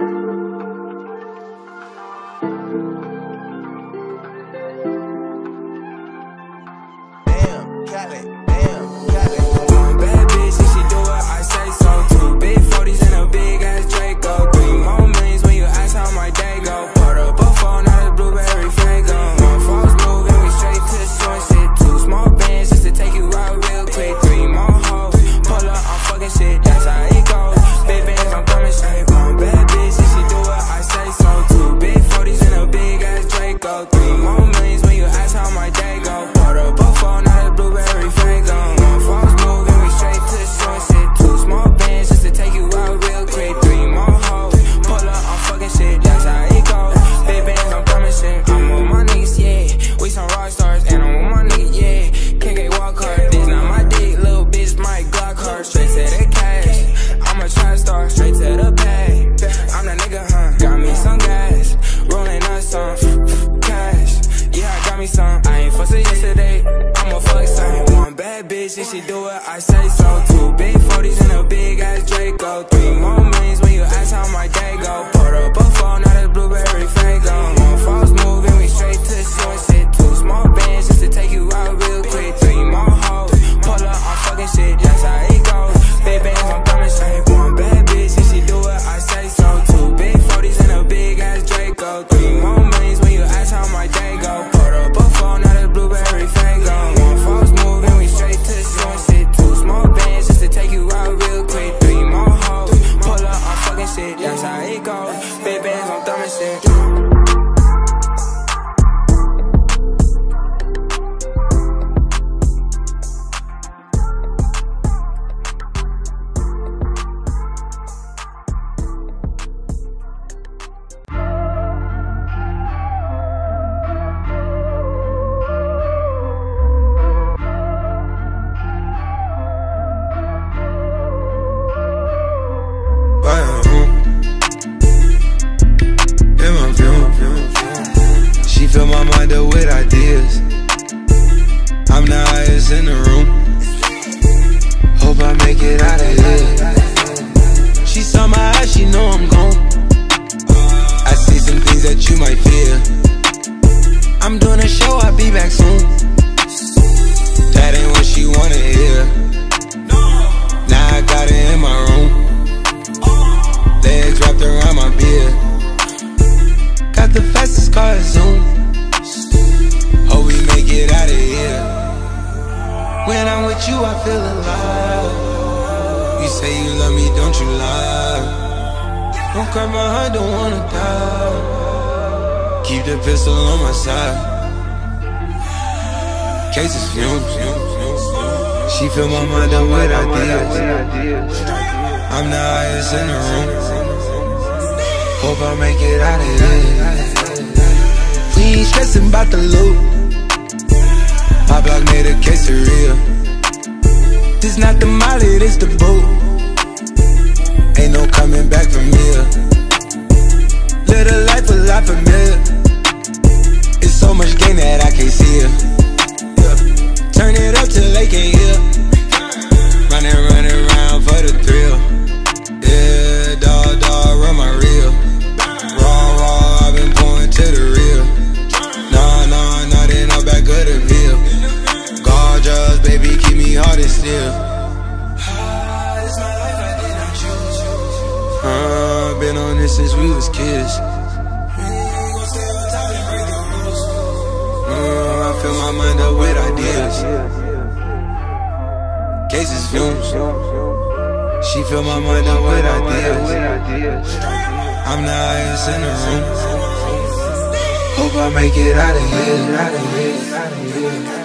Bad bitch, and she do what I say so. 2 big 40s and a big ass Draco. 3 more millions when you ask how my day go. Put up a phone, not a blueberry Fago. One false move and we straight to the short shit. 2 small bands just to take you out real quick. 3 more hoes, pull up, I'm fucking shit, that's how it goes. Big bands, I'm coming straight. One bad bitch, and she do what I say so. 2 big 40s and a big ass Draco. 3 more millions when you ask how my day go. Put up a phone, not a blueberry Fago. One false move and we straight to the short shit. 2 small bands just to take you out real quick. 3 more hoes, pull up, I'm fucking shit, that's how it goes. Big bands, I'm coming straight. I'm with my niggas, yeah. We some rock stars, and I'm with my niggas, yeah. Can't get walk hard, this not my dick, little bitch, my Glock hard. Straight to the cash, I'm a trap star, straight to the pay. I'm that nigga, huh? Got me some gas, rolling up some cash. Yeah, I got me some. I ain't fussing yesterday, I'ma fuck some. One bad bitch, and she do what I say so. 2 big 40s and a big ass Draco. 3 more millions when you ask how my day go. Put up a phone, not a blueberry Fago. One false move and we straight to the short shit. 2 small bands just to take you out real quick. 3 more hoes, pull up, I'm fucking shit, that's how it goes. Big bands, I'm coming straight. One bad bitch, and she do what I say so. 2 big 40s and a big ass Draco. 3 more millions when you ask how my day go. Put up a phone, not a blueberry Fago. One false move and we straight to the short shit. 2 small bands just to take you out real quick. 3 more hoes, pull up, I'm fucking shit, that's how it goes. Big bands, I'm thumbing shit. She fill my mind up with ideas. I'm the highest in the room. Hope I make it out of here. She saw my eyes, she know I'm gone. I see some things that you might fear. I'm doing a show, I'll be back soon. That ain't what she wanna hear. Now I got it in my room. Legs wrapped around my beard. Got the fastest car, Zoom. Hope we make it out of here. When I'm with you, I feel alive. You say you love me, don't you lie. Don't cry my heart, don't wanna die. Keep the pistol on my side. Cases fumes. She fill my mind up with ideas. I'm the highest in the room. Hope I make it out of here. We ain't stressing about the loot. My block made a quesadilla. This not the molly, this the boot. Ain't no coming back from here. Live a life a lot familiar. It's so much gain that I can't see it. Turn it up till they can't hear. Running around for the thrill. Yeah, dog, run my reel. Raw, I've been going to the real. Nah, they no back of the veil. Gorgeous, baby, keep me hard and still. It's my life, I did not choose. Been on this since we was kids. I fill my mind up with ideas. Cases fumes. She fill my mind up with ideas. I'm the highest in the room. Hope I make it out of here.